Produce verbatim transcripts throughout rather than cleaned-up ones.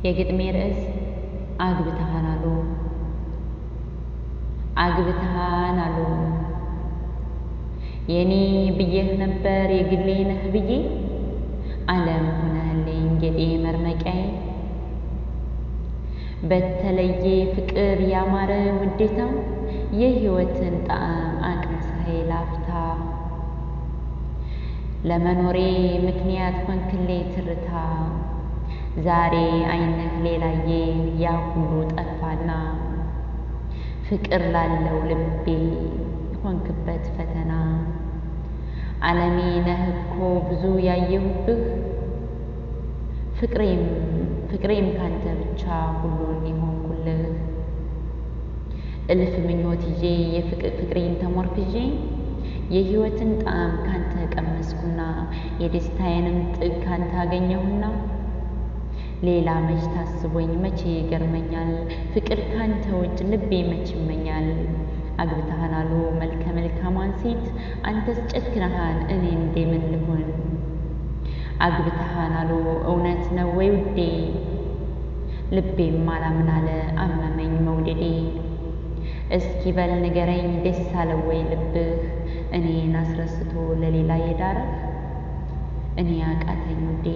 የግጥሜ ርዕስ አግብተሃን አሉ አግብተሃን አሉ የኔ ብዬህ ነበር የግሌ ነህ ብዬ ዓለም ሆነህልኝ ጌጤ መርመቂያዬ በተለየ ፍቅር ያማረ ውዴታ የህይወትን ጣዕም አቅምሰኸኝ ላፍታ ለመኖሬ ምክንያት ሆንክልኝ ትርታ ዛሬ አይንህ ሌላዬ ያ ሁሉ ጠፋና ፍቅር ላለው ልቤ ሆንክበት ፈተና ዓለሜ ነህ እኮ ብዙ ያየሁብህ ፍቅሬም ፍቅሬም ካንተ ብቻ ሁሉን የሆንኩልህ እልፍ ምኞት ይዤ የፍቅር ፍቅሬን ተሞርክዤ የህይወትን ጣዕም ካንተ ቀመስኩና የደስታዬንም ጥግ ካንተ አገኘሁና ሌላ መች ታስቦኝ መቼ ይገርመኛል ፍቅር ካንተ ውጭ ልቤ መች ይመኛል አግብተሃን አሉ መልከ መልካሟን ሴት አንተስ ጨክነሃን እኔ እንደምን ልሆን አግብተሃን አሉ እውነት ነው ወይ ውዴ ልቤም አላምን አለ አመመኝ መውደዴ እስኪ በል ንገረኝ ደስ አለው ወይ ልብህ እኔን አስረስቶ ለሌላ የዳረህ እኔ አቃተኝ ውዴ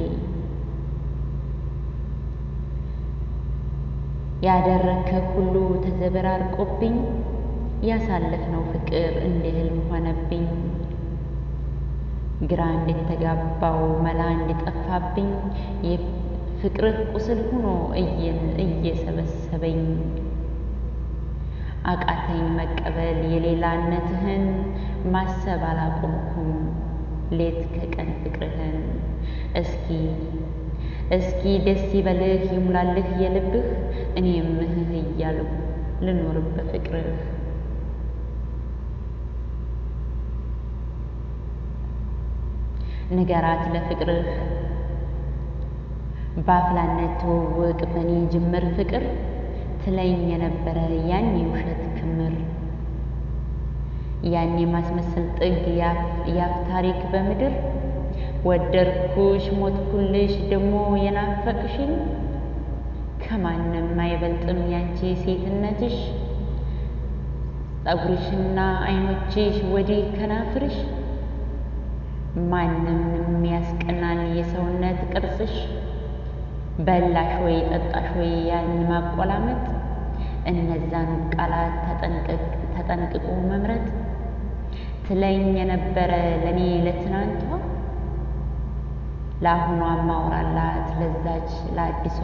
ያደረከው ሁሉ ተዘበራርቆብኝ ያሳለፍነው ፍቅር እንደ ህልም ሆነብኝ ግራ እንድተጋባው መላ እንድጠፋብኝ የፍቅርህ ቁስል ሆኖ እየሰበሰበኝ አቃተኝ መቀበል የሌላነትህን ማሰብ አላቆምኩም ሌት ከቀን ፍቅርህን እስኪ እስኪ ደስ ይበልህ ይሙላልህ የልብህ እኔም እህህ እያልኩ ልኖር በፍቅርህ ንገራት ለፍቅርህ በአፍላነት ትውውቅ በኔ ጅምር ፍቅር ትለኝ የነበረ ያኔ ውሸት ክምር ያኔ ማስመሰል ጥግ ያፍ ታሪክ በምድር ወደድኩሽ ሞትኩልሽ ደሞ የናፈቅሽኝ ከማንም አይበልጥም ያንቺ ሴትነትሽ ጸጉርሽና አይኖችሽ ወዲህ ከናፍርሽ ማንም የሚያስቀናን የሰውነት ቅርጽሽ በላሽ ወይ ጠጣሽ ወይ ያን ማቆላመጥ እነዛን ቃላት ተጠንቅቆ መምረጥ ትለኝ የነበረ ለኔ ለትናንቷ ለአሁኗ ማውራላት ለዛች ለአዲሷ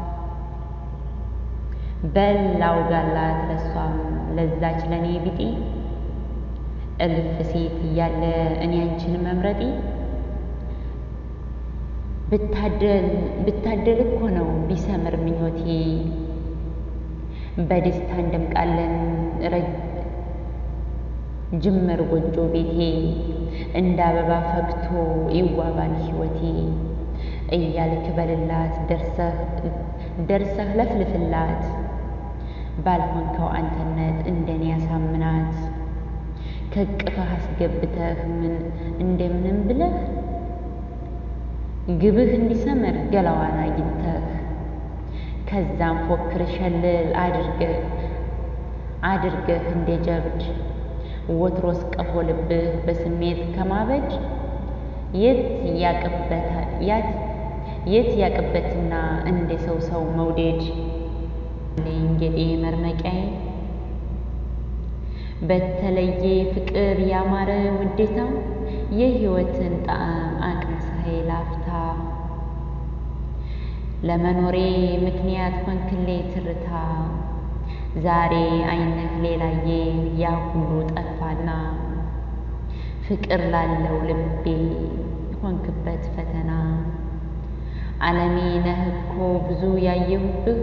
በል ላውጋላት ለሷም ለዛች ለኔ ቢጤ እልፍ ሴት እያለ እኔ አንቺን መምረጤ ብታደል ብታደል እኮ ነው ቢሰምር ምኞቴ በደስታ እንደምቃለን ጅምር ጎጆ ቤቴ እንደ አበባ ፈክቶ ይዋባል ህይወቴ እያልክ በልላት ደርሰህ ደርሰህ ለፍልፍላት ባልሆንከው አንተነት እንደኔ ያሳምናት ከቅፈህ አስገብተህ ምን እንደምንም ብለህ ግብህ እንዲሰምር ገላዋን አግኝተህ ከዛም ፎክር ሸልል አድርገህ አድርገህ እንደ ጀብድ ወትሮስ ቀፎ ልብህ በስሜት ከማበድ የት ያቀበታ ያት የት ያቀበትና እንደ ሰው ሰው መውደድ ጌጤ መርመቂያዬ በተለየ ፍቅር ያማረ ውዴታ የህይወትን ጣዕም አቅምሰኸኝ ላፍታ ለመኖሬ ምክንያት ሆንክልኝ ትርታ ዛሬ አይንህ ሌላዬ ያ ሁሉ ጠፋና ፍቅር ላለው ልቤ ሆንክበት ፈተና ዓለሜ ነህ እኮ ብዙ ያየሁብህ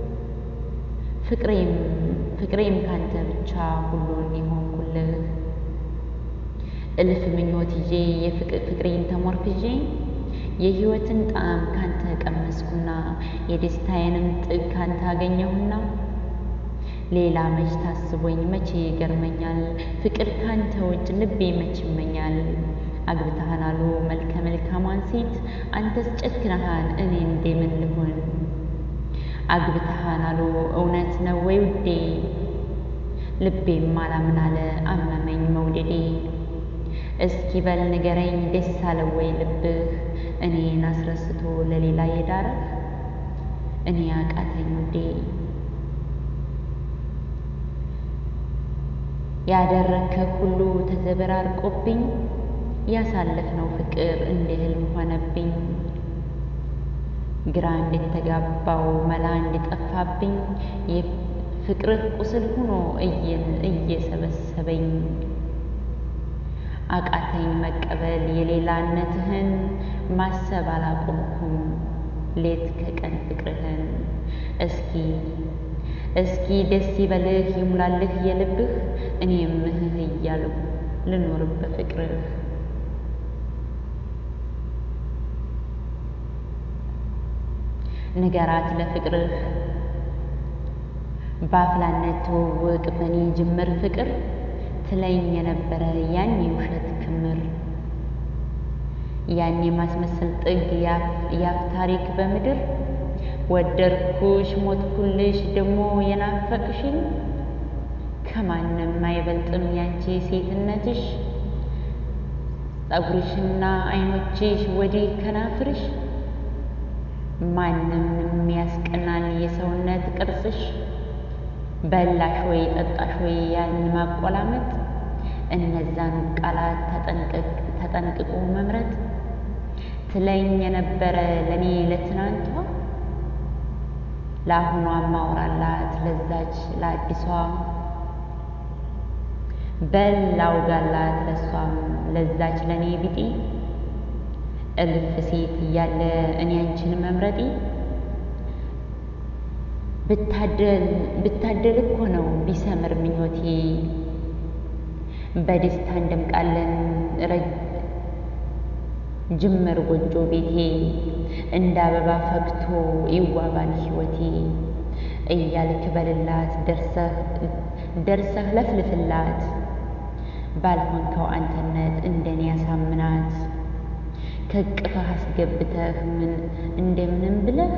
ፍቅሬም ፍቅሬም ካንተ ብቻ ሁሉን የሆንኩልህ እልፍ ምኞት ይዤ የፍቅር ፍቅሬን ተሞርክዤ የህይወትን ጣዕም ካንተ ቀመስኩና የደስታዬንም ጥግ ካንተ አገኘሁና ሌላ መች ታስቦኝ መቼ ይገርመኛል ፍቅር ካንተ ውጭ ልቤ መች ይመኛል አግብተሃን አሉ መልከ መልካሟን ሴት አንተስ ጨክነሃን እኔ እንደምን ልሆን አግብተሃን አሉ እውነት ነው ወይ ውዴ ልቤም አላምን አለ አመመኝ መውደዴ እስኪ በል ንገረኝ ደስ አለው ወይ ልብህ እኔን አስረስቶ ለሌላ የዳረህ እኔ አቃተኝ ውዴ ያደረከው ሁሉ ተዘበራርቆብኝ ያሳለፍነው ፍቅር እንደ ህልም ሆነብኝ ግራ እንድተጋባው መላ እንድጠፋብኝ የፍቅርህ ቁስል ሆኖ እየሰበሰበኝ አቃተኝ መቀበል የሌላነትህን ማሰብ አላቆምኩም ሌት ከቀን ፍቅርህን እስኪ እስኪ ደስ ይበልህ ይሙላልህ የልብህ እኔም እህህ እያልኩ ልኖር በፍቅርህ ንገራት ለፍቅርህ በአፍላነት ትውውቅ በኔ ጅምር ፍቅር ትለኝ የነበረ ያን የውሸት ክምር ያን የማስመሰል ጥግ ያፍ ታሪክ በምድር ወደድኩሽ ሞትኩልሽ ደሞ የናፈቅሽኝ ከማንም አይበልጥም ያንቺ ሴትነትሽ ጸጉርሽና አይኖችሽ ወዲህ ከናፍርሽ ማንም የሚያስቀናን የሰውነት ቅርጽሽ በላሽ ወይ ጠጣሽ ወይ ያን ማቆላመጥ እነዛን ቃላት ተጠንቅቆ መምረጥ ትለኝ የነበረ ለኔ ለትናንቷ ለአሁኗ ማውራላት ለዛች ለአዲሷ በል ላውጋላት ለሷም ለዛች ለኔ ቢጤ እልፍ ሴት እያለ እኔ አንቺን መምረጤ ብታደል ብታደል እኮ ነው ቢሰምር ምኞቴ በደስታ እንደምቃለን ጅምር ጎጆ ቤቴ እንደ አበባ ፈክቶ ይዋባል ሕይወቴ እያልክ በልላት ደርሰህ ደርሰህ ለፍልፍላት ባልሆንከው አንተነት እንደኔ ያሳምናት ከቅፈህ አስገብተህ ምን እንደምንም ብለህ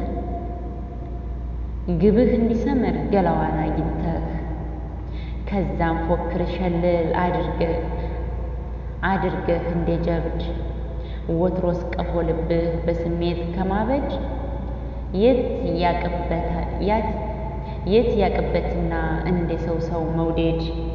ግብህ እንዲሰምር ገላዋን አግኝተህ ከዛም ፎክር ሸልል አድርገህ አድርገህ እንደ ጀብድ ወትሮስ ቀፎ ልብህ በስሜት ከማበድ የት ያቀበት የት ያቀበትና እንደ ሰው ሰው መውደድ